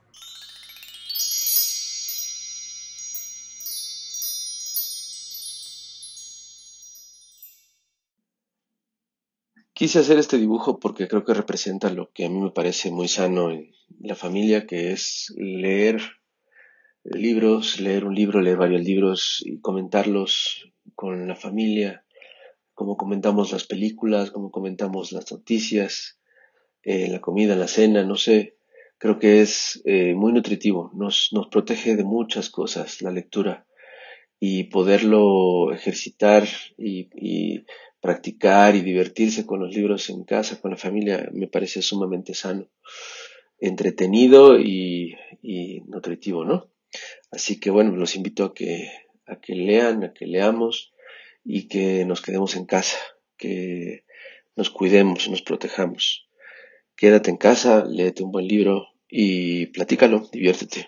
Quise hacer este dibujo porque creo que representa lo que a mí me parece muy sano en la familia, que es leer libros, leer un libro, leer varios libros y comentarlos con la familia, como comentamos las películas, como comentamos las noticias, eh, la comida, la cena, no sé, creo que es eh, muy nutritivo, nos, nos protege de muchas cosas la lectura y poderlo ejercitar y, y practicar y divertirse con los libros en casa, con la familia, me parece sumamente sano, entretenido y, y nutritivo, ¿no? Así que bueno, los invito a que, a que lean, a que leamos y que nos quedemos en casa, que nos cuidemos, nos protejamos. Quédate en casa, léete un buen libro y platícalo, diviértete.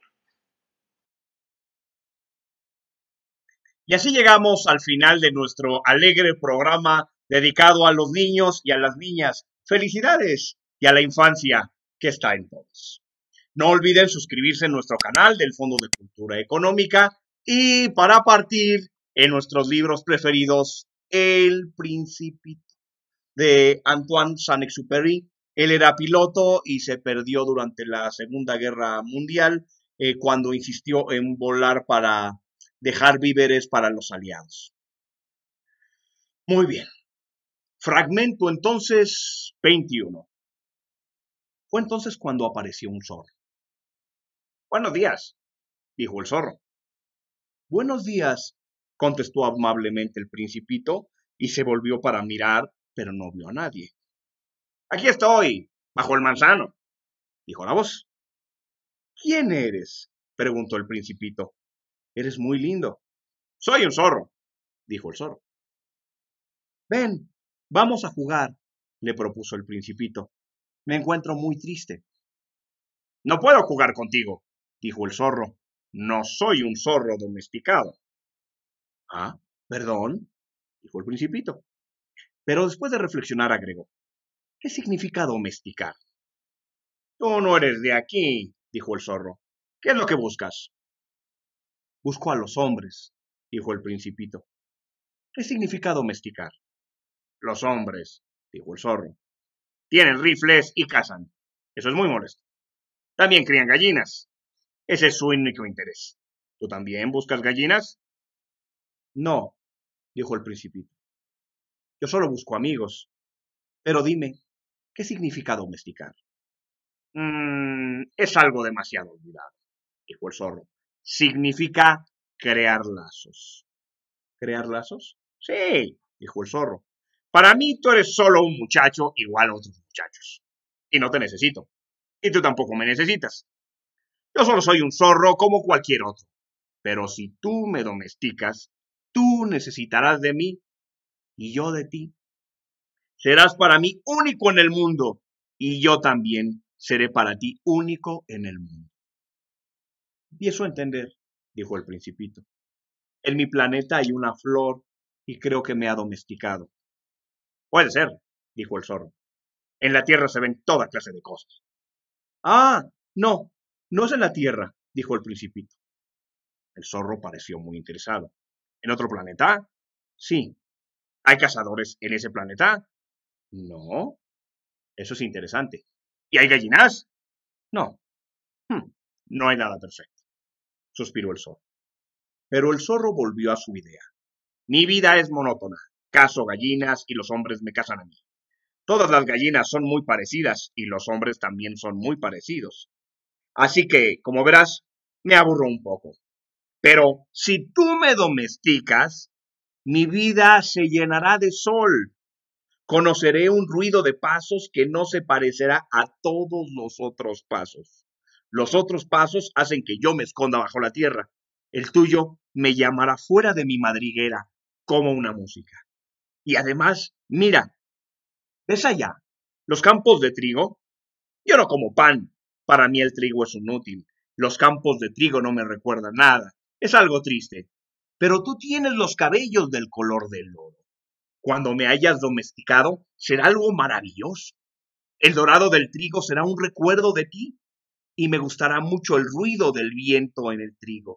Y así llegamos al final de nuestro alegre programa dedicado a los niños y a las niñas. Felicidades y a la infancia que está en todos. No olviden suscribirse en nuestro canal del Fondo de Cultura Económica y para partir en nuestros libros preferidos, El Principito de Antoine Saint-Exupéry. Él era piloto y se perdió durante la Segunda Guerra Mundial eh, cuando insistió en volar para dejar víveres para los aliados. Muy bien. Fragmento entonces veintiuno. Fue entonces cuando apareció un zorro. Buenos días, dijo el zorro. Buenos días, contestó amablemente el Principito y se volvió para mirar, pero no vio a nadie. Aquí estoy, bajo el manzano, dijo la voz. ¿Quién eres? preguntó el Principito. Eres muy lindo. Soy un zorro, dijo el zorro. Ven, vamos a jugar, le propuso el Principito. Me encuentro muy triste. No puedo jugar contigo, dijo el zorro. No soy un zorro domesticado. Ah, perdón, dijo el Principito. Pero después de reflexionar agregó. ¿Qué significa domesticar? Tú no eres de aquí, dijo el zorro. ¿Qué es lo que buscas? Busco a los hombres, dijo el Principito. ¿Qué significa domesticar? Los hombres, dijo el zorro. Tienen rifles y cazan. Eso es muy molesto. También crían gallinas. Ese es su único interés. ¿Tú también buscas gallinas? No, dijo el Principito. Yo solo busco amigos. Pero dime, ¿qué significa domesticar? Mm, es algo demasiado olvidado, dijo el zorro. Significa crear lazos. ¿Crear lazos? Sí, dijo el zorro. Para mí tú eres solo un muchacho igual a otros muchachos. Y no te necesito. Y tú tampoco me necesitas. Yo solo soy un zorro como cualquier otro. Pero si tú me domesticas, tú necesitarás de mí y yo de ti. Serás para mí único en el mundo y yo también seré para ti único en el mundo. Empiezo a entender, dijo el Principito. En mi planeta hay una flor y creo que me ha domesticado. Puede ser, dijo el zorro. En la tierra se ven toda clase de cosas. Ah, no, no es en la tierra, dijo el Principito. El zorro pareció muy interesado. ¿En otro planeta? Sí. ¿Hay cazadores en ese planeta? No. Eso es interesante. ¿Y hay gallinas? No. Hmm, no hay nada perfecto, suspiró el zorro. Pero el zorro volvió a su idea. Mi vida es monótona. Cazo gallinas y los hombres me cazan a mí. Todas las gallinas son muy parecidas y los hombres también son muy parecidos. Así que, como verás, me aburro un poco. Pero si tú me domesticas, mi vida se llenará de sol. Conoceré un ruido de pasos que no se parecerá a todos los otros pasos. Los otros pasos hacen que yo me esconda bajo la tierra. El tuyo me llamará fuera de mi madriguera como una música. Y además, mira, ¿ves allá los campos de trigo? Yo no como pan. Para mí el trigo es inútil. Los campos de trigo no me recuerdan nada. Es algo triste. Pero tú tienes los cabellos del color del oro. Cuando me hayas domesticado, será algo maravilloso. El dorado del trigo será un recuerdo de ti y me gustará mucho el ruido del viento en el trigo.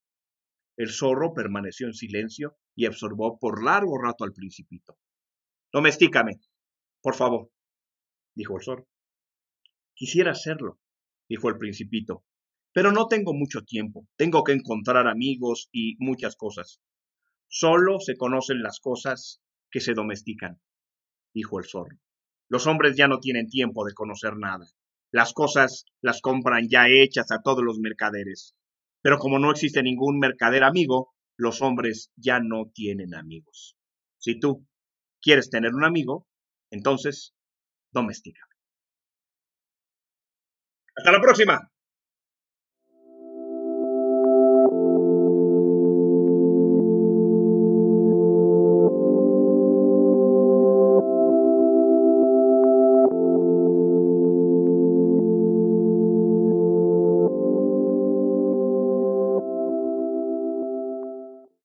El zorro permaneció en silencio y observó por largo rato al Principito. Domestícame, por favor, dijo el zorro. Quisiera hacerlo, dijo el Principito, pero no tengo mucho tiempo. Tengo que encontrar amigos y muchas cosas. Solo se conocen las cosas que se domestican, dijo el zorro. Los hombres ya no tienen tiempo de conocer nada. Las cosas las compran ya hechas a todos los mercaderes. Pero como no existe ningún mercader amigo, los hombres ya no tienen amigos. Si tú quieres tener un amigo, entonces domestícame. ¡Hasta la próxima!